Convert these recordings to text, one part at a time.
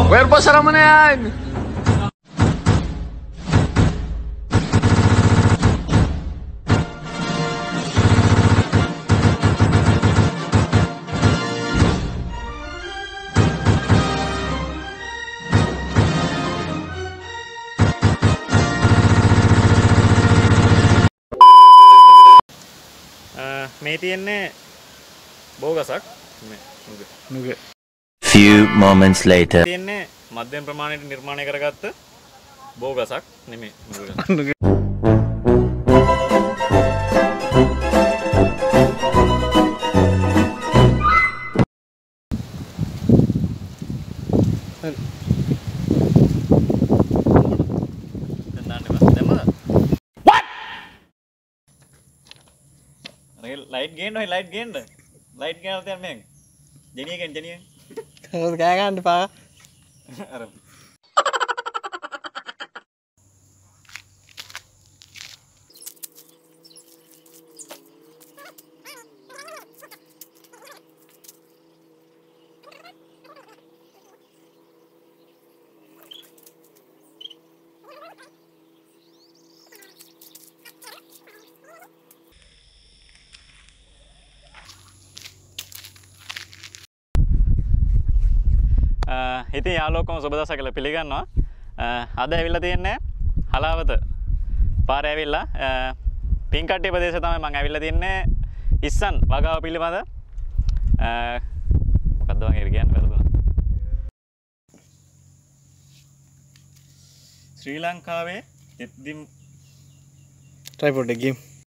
Kuwerpo sarang mo na yan! මේ තියෙන්නේ බෝගසක් නුග. Few moments later. තියෙන්නේ මධ්‍යම ප්‍රමාණයට නිර්මාණය කරගත්ත බෝගසක් නෙමෙයි නුග. लाइट गेंद है लाइट गेंद होते हैं मैं जनिए तो क्या करने पा अरे ඉතින් යාළුවෝකම සුබ දවසක් කියලා පිළිගන්නවා. අද ඇවිල්ලා තියෙන්නේ හලාවත පාරේ ඇවිල්ලා පින්කට්ටිය ප්‍රදේශය තමයි මම ඇවිල්ලා තින්නේ ඉස්සන් වගාව පිළිබඳ මොකද්ද මම කියන්නේ වැරදුනා. ශ්‍රී ලංකාවේ එද්දිම් ट्राइपॉड गेम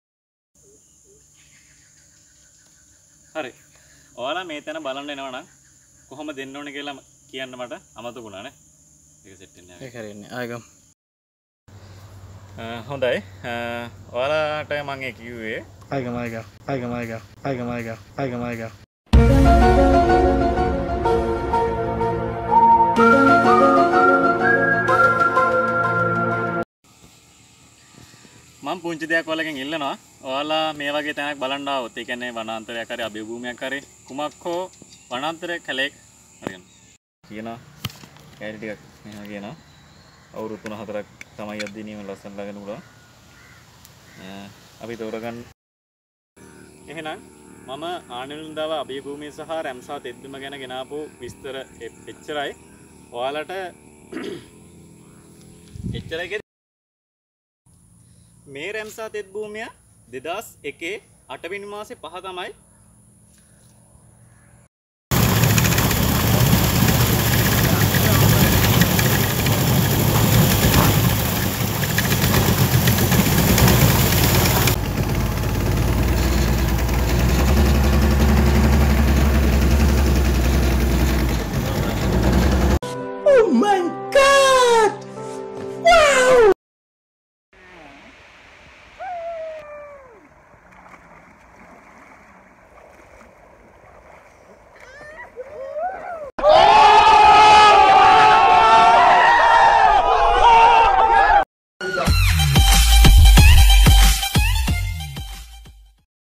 හරි. ඔයාලා මේ තැන බලන්න එනවා නම් කොහොම දෙන්න ඕනේ කියලා කියන්න මට අමතකුණා නේ. ඒක සෙට් වෙන්නේ නැහැ. ඒක හරියන්නේ. ආගම්. හොඳයි. ඔයාලට මම ඒ කිව්වේ ආගම්. මම පුංචි දෙයක් ඔයාලගෙන් ඉල්ලනවා. ඔයාලා මේ වගේ තැනක් බලන්න ආවොත් ඒ කියන්නේ වනාන්තරයක් හරි අභය භූමියක් හරි කුමක් හෝ වනාන්තර කැලේක් හරියන කියනවා කැලේ ටිකක් මෙහා කියනවා අවුරුදු 3-4ක් තමයි අද්දීනීම ලස්සන ළඟන උලා අපි තෝරගන්න. එහෙනම් මම ආනන්දව අභය භූමිය සහ රැම්සා තෙත්බිම ගැන ගෙනාපු විස්තර එච්චරයි. ඔයාලට එච්චරයි. මේ රැම්සා තෙත් භූමිය 2001 8 වෙනි මාසේ 5 තමයි